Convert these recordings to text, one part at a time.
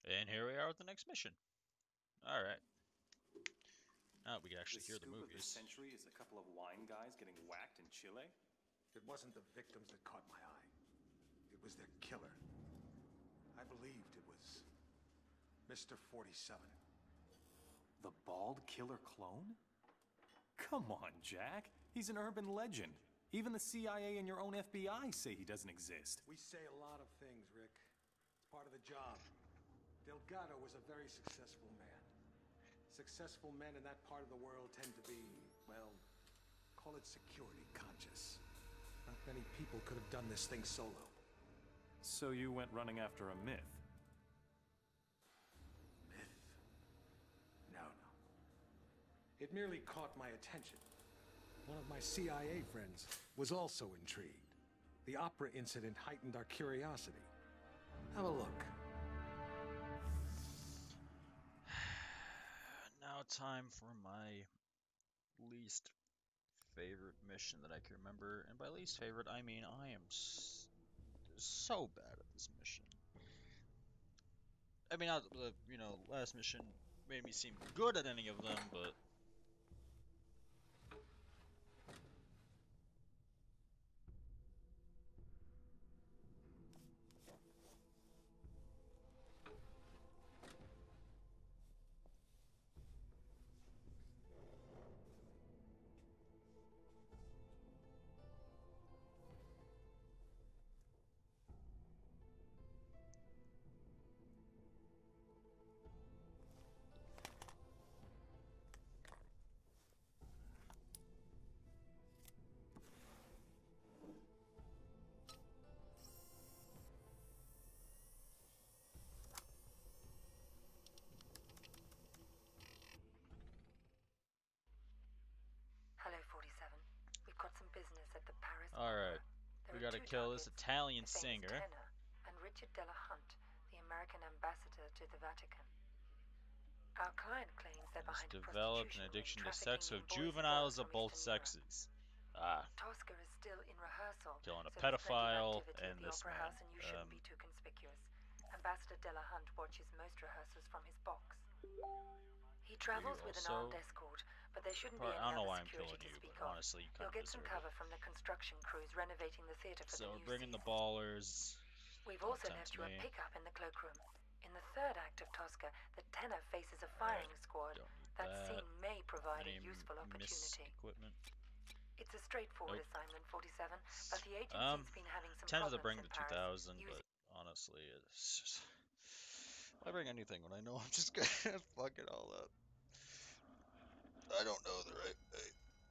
And here we are with the next mission. Alright. Now we can actually The hear the scoop of the movies. century is a couple of wine guys getting whacked in Chile? It wasn't the victims that caught my eye. It was their killer. I believed it was Mr. 47. The bald killer clone? Come on, Jack. He's an urban legend. Even the CIA and your own FBI say he doesn't exist. We say a lot of things, Rick. It's part of the job. Delgado was a very successful man. Successful men in that part of the world tend to be, well, call it security conscious. Not many people could have done this thing solo. So you went running after a myth? Myth? No. It merely caught my attention. One of my CIA friends was also intrigued. The opera incident heightened our curiosity. Have a look. Now time for my least favorite mission that I can remember. And by least favorite, I mean I am so bad at this mission. I mean, not the, last mission made me seem good at any of them, but... Hello, 47. We've got some business at the Paris Alright, Opera. we There are gotta two kill this targets, Italian the famous singer. tenor and Richard Delahunt, the American ambassador to the Vatican. Our client claims they're Has behind developed prostitution an addiction and to sex trafficking with in boys and juveniles girls of from both Eastern Europe. sexes. Ah, Tosca is still in rehearsal, killing a so there's plenty of pedophile activity and at the this Opera man. House, and you shouldn't be too conspicuous. Ambassador Delahunt watches most rehearsals from his box. He travels with an also- armed escort, but there shouldn't I be any don't know other why I'm security killing to you, speak but of. honestly, you kind You'll of get some deserve cover it. from the construction crews renovating the theater for So the we're new bringing the season. ballers. We've also Don't left tempt you a me. pickup in the cloakroom. In the third act of Tosca, the tenor faces a firing squad. Don't need That that. scene may provide a Any useful opportunity. equipment? It's a straightforward Nope. assignment, 47, but the agency's been having some Tends to problems bring in the Paris. 2000, but honestly, it's just... I bring anything when I know I'm just gonna fuck it all up. I don't know the right way.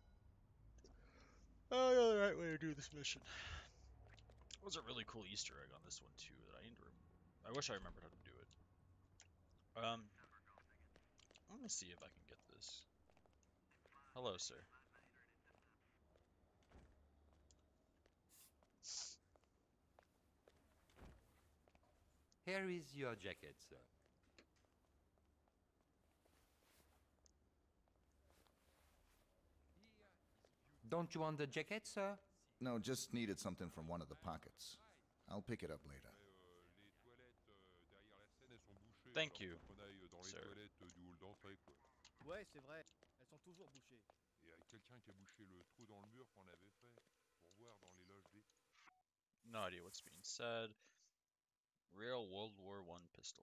I don't know the right way to do this mission. There was a really cool Easter egg on this one too that I need to I wish I remembered how to do it. Let me see if I can get this. Hello, sir. Here is your jacket, sir. Don't you want the jacket, sir? No, just needed something from one of the pockets. I'll pick it up later. Thank you, sir. Ouais, c'est vrai. Elles sont toujours bouchées. No idea what's being said. Real World War I pistol.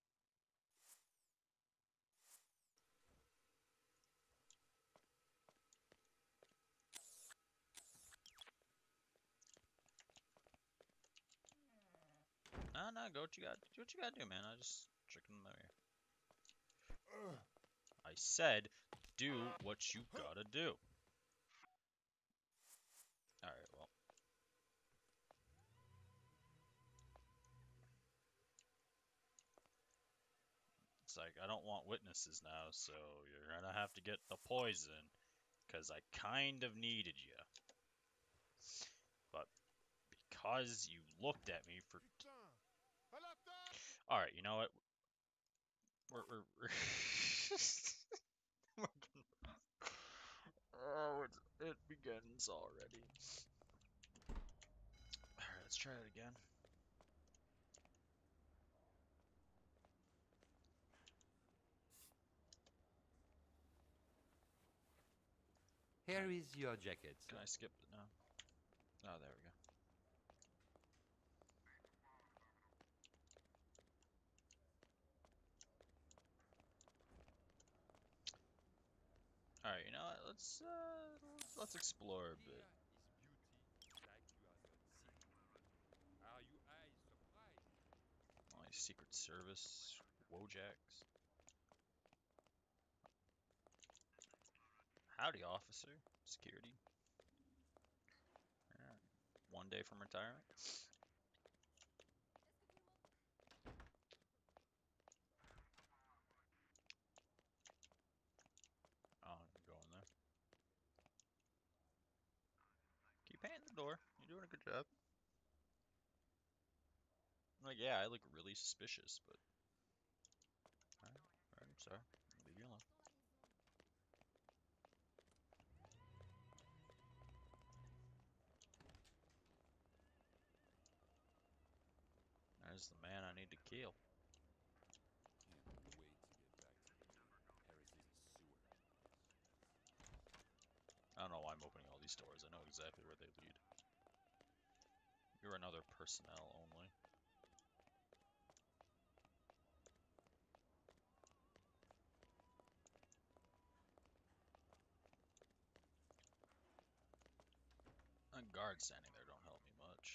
No, go what you got. Do what you gotta do, man. I just tricking them here. I said, do what you gotta do. Alright, well. It's like, I don't want witnesses now, so you're gonna have to get the poison. Because I kind of needed you. But because you looked at me for... Alright, you know what? We're oh, it begins already. Alright, let's try it again. Here is your jacket, sir. Can I skip it now? Oh, there we go. All right, you know what? Let's explore a bit. Are you eyes surprised? Oh, Secret Service, Wojaks. Howdy, officer. Security. Yeah. 1 day from retirement. Oh, I'm going there. Keep paying the door. You're doing a good job. Like, yeah, I look really suspicious, but alright, I'm sorry. I'll leave you alone. There's the man I need to kill. Can't wait to get back to Paris is a sewer. I don't know why I'm opening all these doors. I know exactly where they lead. You're another personnel only. A guard standing there don't help me much.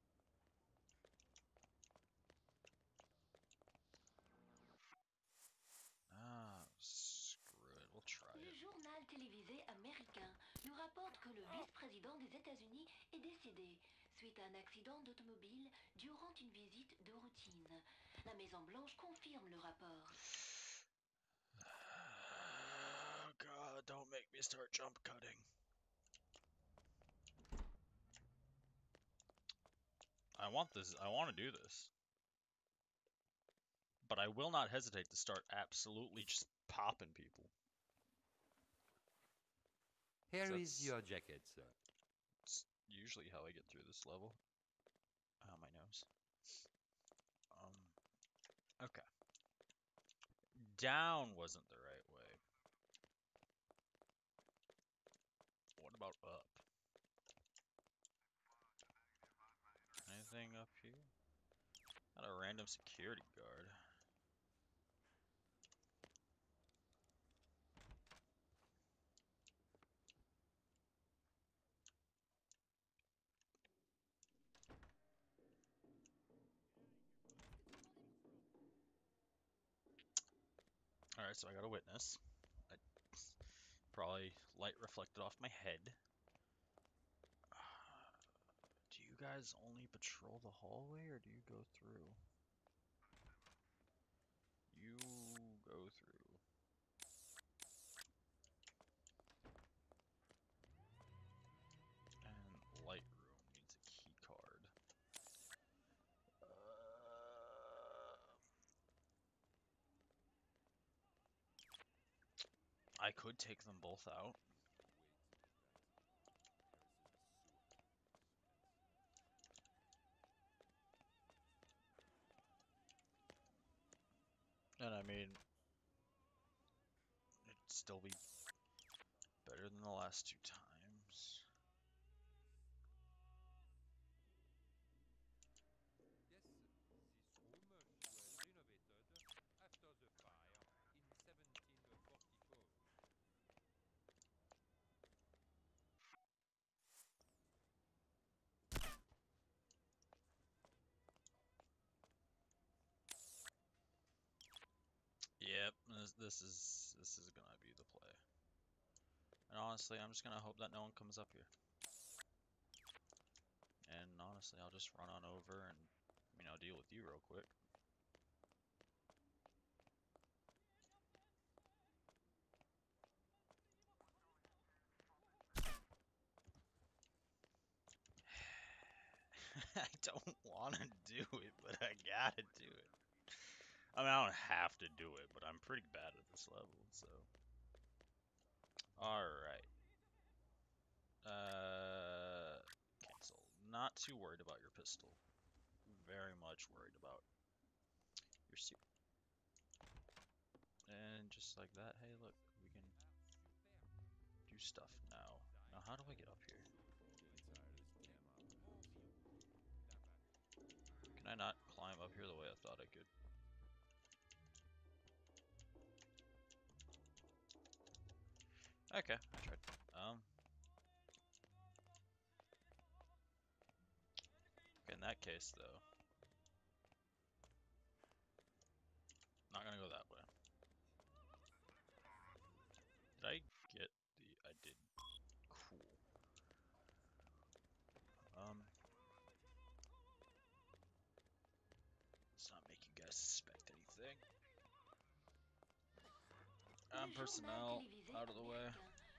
Ah, screw it. We'll try Le it. journal télévisé américain nous rapporte que le vice-président des États-Unis est décédé suite à un accident d'automobile durant une visite de routine. La Maison-Blanche confirme le rapport. Oh God, don't make me start jump cutting. I want this. I want to do this. But I will not hesitate to start absolutely just popping people. Here That's- is your jacket, sir. It's usually how I get through this level. Oh, my nose. Okay. Down wasn't the right way. What about up? Anything up here? Not a random security guard. Alright, so I got a witness. I probably light reflected off my head. Do you guys only patrol the hallway or do you go through? You go through. And light room needs a key card. I could take them both out. And I mean, it'd still be better than the last 2 times. Yes, this room was renovated after the fire in 1744. Yep, this is gonna be the play. And honestly, I'm just gonna hope that no one comes up here. And honestly, I'll just run on over and, deal with you real quick. I don't want to do it, but I gotta do it. I mean, I don't have to do it, but I'm pretty bad at this level, so. Alright. Cancel. Not too worried about your pistol. Very much worried about your suit. And just like that, hey, look, we can do stuff now. Now, how do I get up here? Can I not climb up here the way I thought I could? Okay, I tried. In that case, though, not gonna go that way. Did I get the? I did. Cool. Let's not make you guys suspect anything. Personnel out of the way.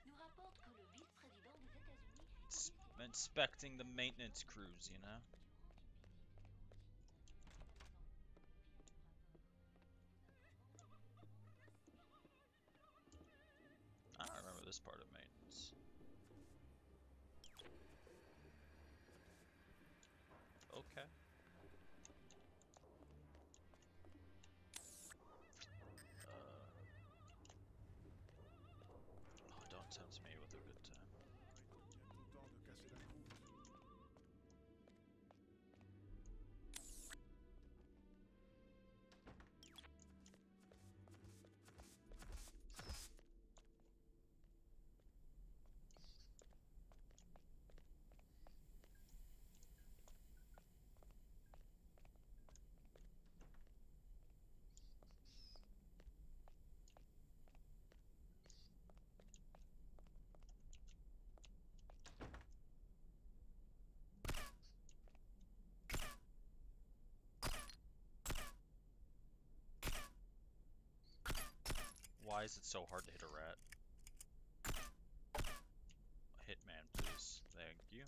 Inspecting the maintenance crews, you know? I don't remember this part of maintenance. Okay. Oh, don't tempt me with a good time. Why is it so hard to hit a rat? Hitman, please. Thank you.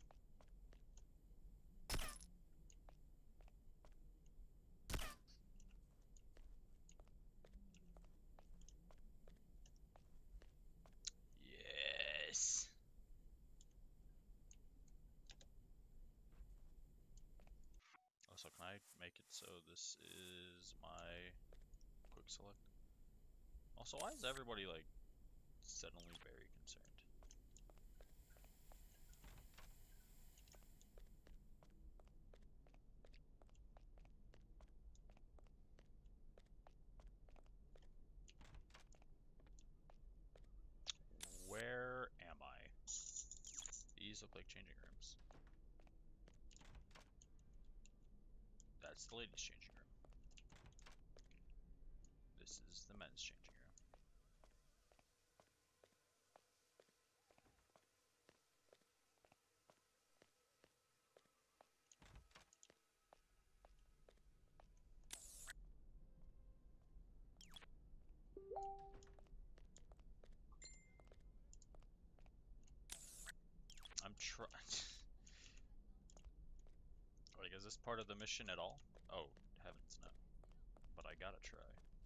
Yes. Also, can I make it so this is my quick select? Also, why is everybody like suddenly very concerned? Where am I? These look like changing rooms. That's the ladies' changing room. This is the men's changing room. I'm trying. Like, is this part of the mission at all? Oh, heavens no. But I gotta try.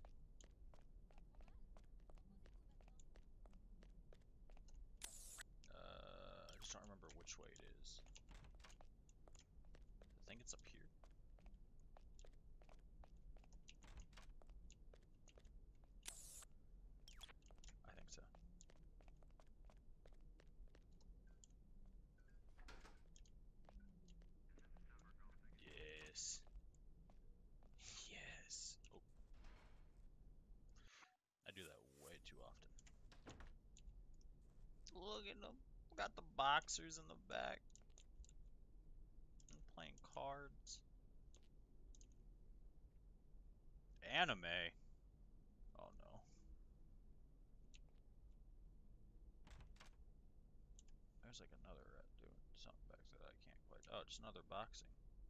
I just don't remember which way it is. I think it's up here. I think so. Yes. Yes. Oh. I do that way too often. Look at them. Got the boxers in the back. I'm playing cards. Anime. Oh no. There's like another rat doing something back there that I can't quite. Oh, just another boxing.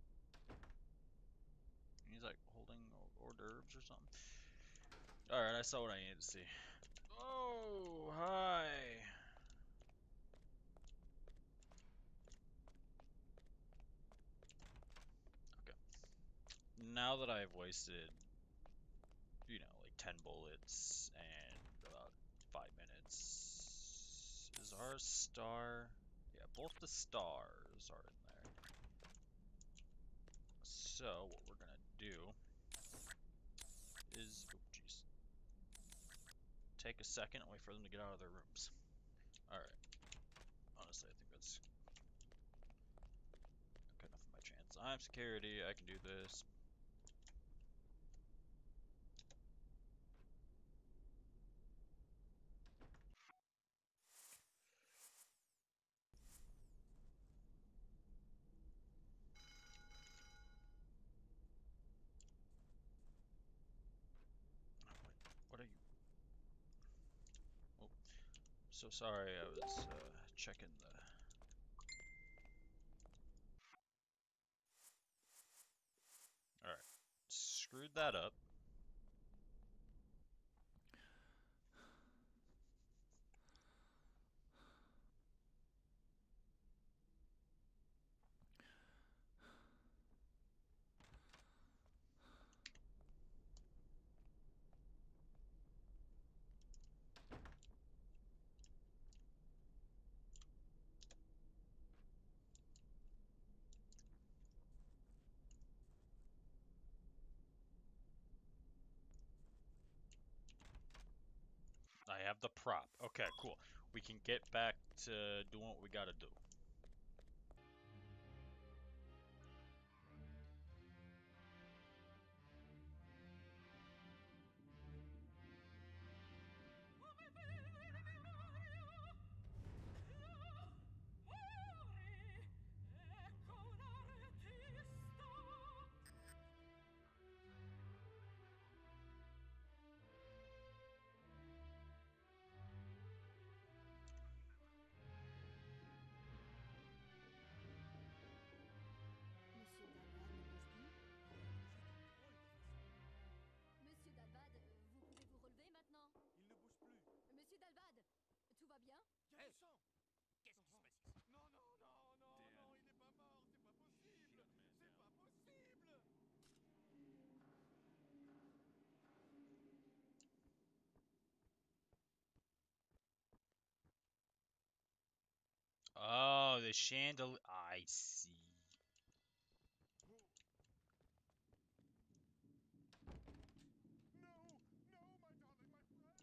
He's like holding hors d'oeuvres or something. Alright, I saw what I needed to see. Oh, hi. Okay. Now that I've wasted, you know, like 10 bullets and about 5 minutes, is our star? Yeah, both the stars are in there. So, what we're gonna do is, oh jeez, take a second and wait for them to get out of their rooms. Alright. honestly, I think that's good enough of my chance. I'm security. I can do this. What are you? Oh, so sorry. I was checking the. All right, screwed that up. I have the prop. Okay, cool. We can get back to doing what we gotta do. Monsieur Dalvad, n'est-ce dit? Monsieur Dalvad, vous pouvez vous relever maintenant? Il ne bouge plus. Monsieur Dalvad, tout va bien? Il y a du sang. Qu'est-ce qui se passe ici? Non, non, non, non, non, il n'est pas mort. C'est pas possible. C'est pas possible. Oh, the chandelier. I see. No, no, my darling, my friend.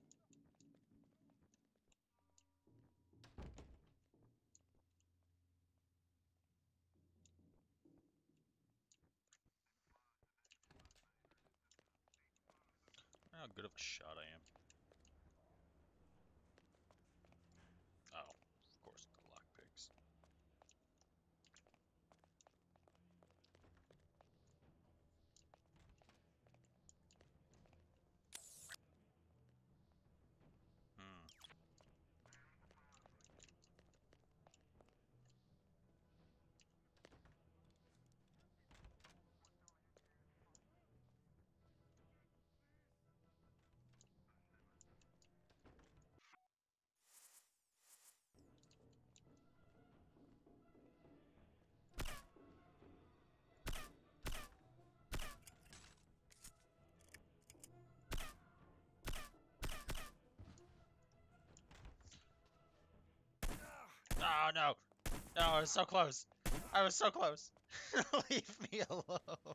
How good of a shot I am. Oh, of course, the lockpicks. Hmm. Oh no! No, I was so close. I was so close. Leave me alone.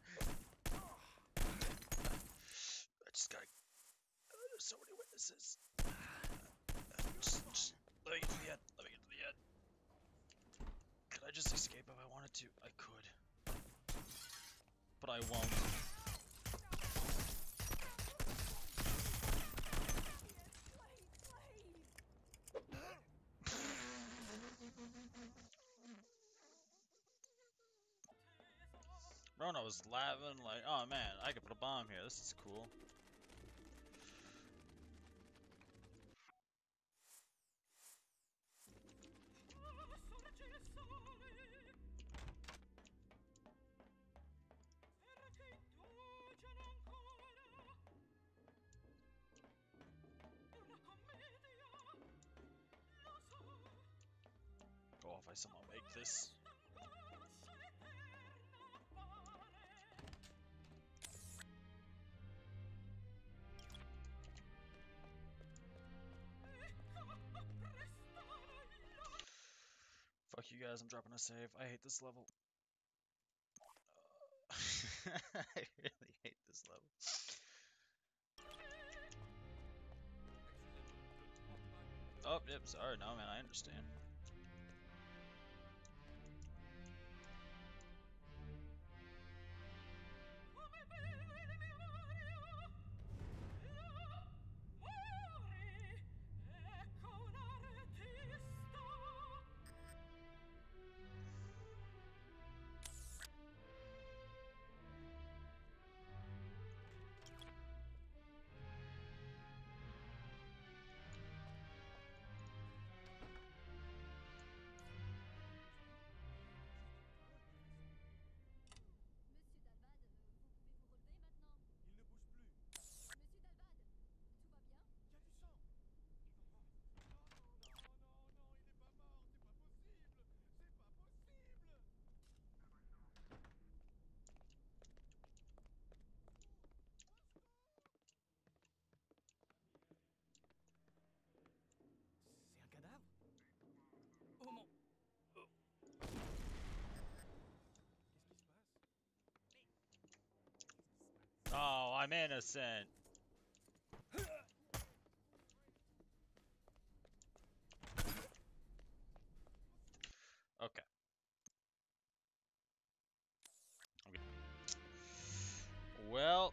I just got. There's so many witnesses. Just let me get to the end. Let me get to the end. Could I just escape if I wanted to? I could. But I won't. Rona was laughing like, oh man, I could put a bomb here. This is cool. Oh, if I somehow make this. Fuck you guys, I'm dropping a save. I hate this level. I really hate this level. Oh, yep, sorry, no man, I understand. I'm innocent. Okay. Well,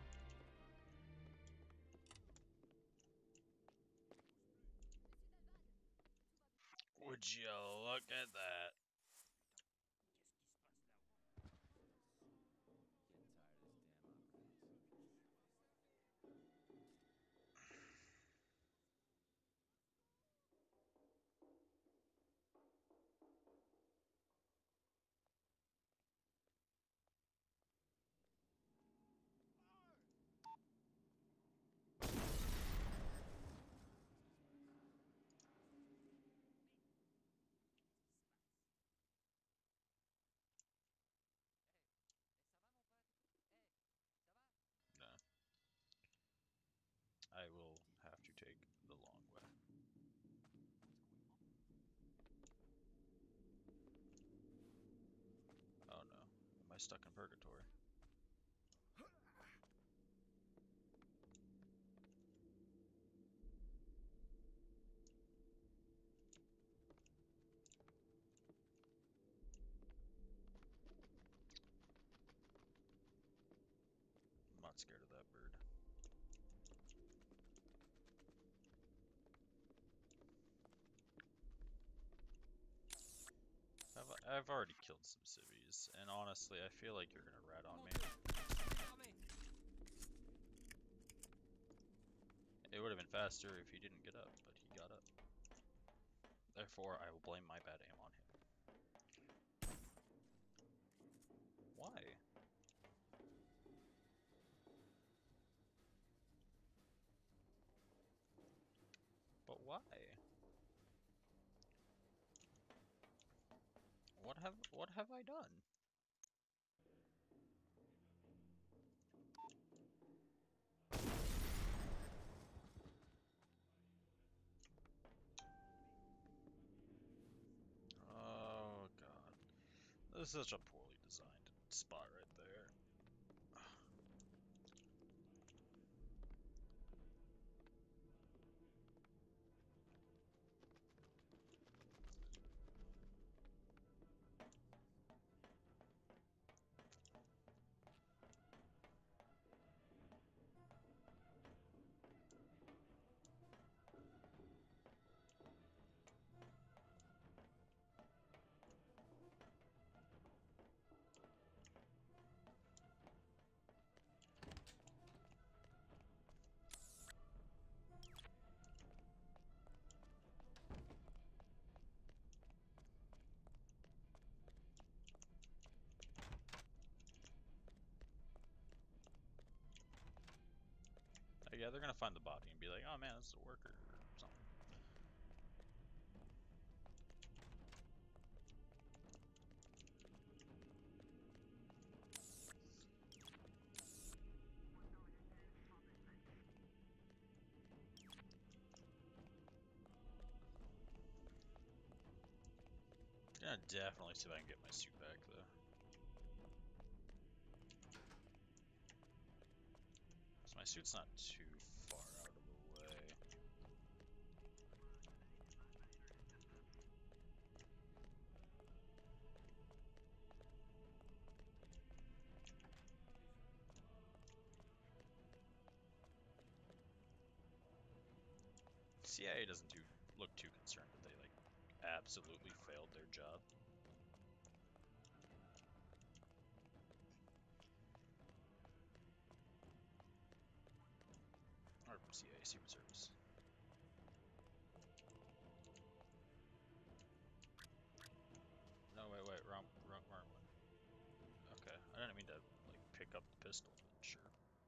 would you look at that? No. I will have to take the long way. Oh no. Am I stuck in purgatory? I'm not scared of that bird. I've already killed some civvies, and honestly, I feel like you're gonna rat on me. It would have been faster if he didn't get up, but he got up. Therefore, I will blame my bad aim on him. Why? But why? What have I done? Oh god. This is such a poorly designed spot right there. Yeah, they're gonna find the body and be like, oh man, this is a worker or something. Gonna definitely see if I can get my suit back though. So my suit's not too far out of the way. CIA doesn't look too concerned that they like absolutely failed their job. Or CIA, Secret Service. No, wait, wrong one. Okay, I didn't mean to like pick up the pistol, but sure.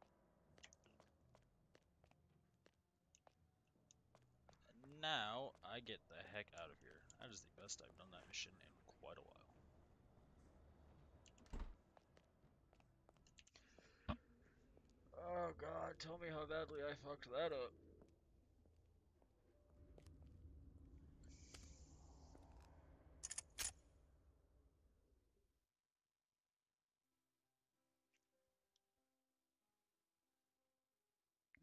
And now I get the heck out of here. That is the best I've done that mission in quite a while. Oh god, tell me how badly I fucked that up.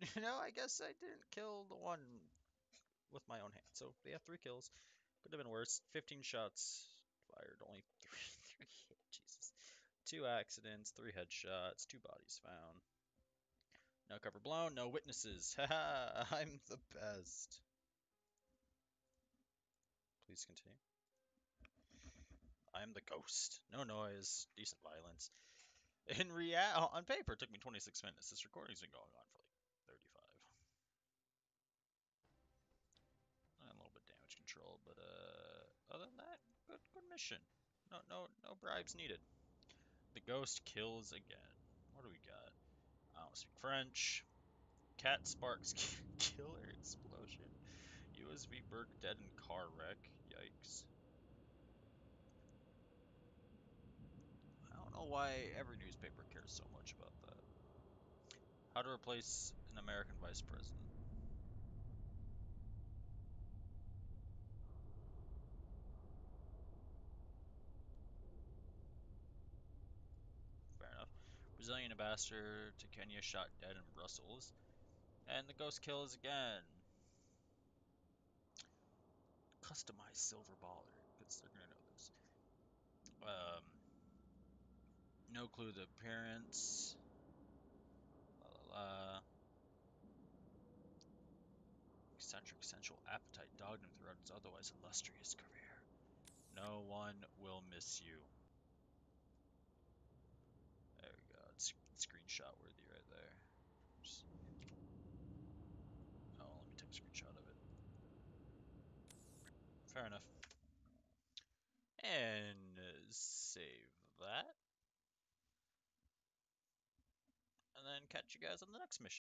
No, I guess I didn't kill the one with my own hand. So they have 3 kills. Could have been worse. 15 shots fired, only three hit. Jesus. 2 accidents, 3 headshots, 2 bodies found. No cover blown, no witnesses. Haha, I'm the best. Please continue. I'm the ghost. No noise, decent violence. In on paper, it took me 26 minutes. This recording's been going on for like 35. And a little bit damage control, but other than that, good mission. No bribes needed. The ghost kills again. What do we got? I don't speak French. Cat sparks killer explosion. USB Berg dead in car wreck. Yikes. I don't know why every newspaper cares so much about that. How to replace an American vice president. Fair enough. Brazilian ambassador to Kenya shot dead in Brussels. And the ghost kills again. Customized silver baller, because they're gonna know this. No clue the appearance. La la la. Eccentric sensual appetite dogged him throughout his otherwise illustrious career. No one will miss you. There we go. It's screenshot worthy right there. Just... Oh, let me take a screenshot of it. Fair enough. And save that. And then catch you guys on the next mission.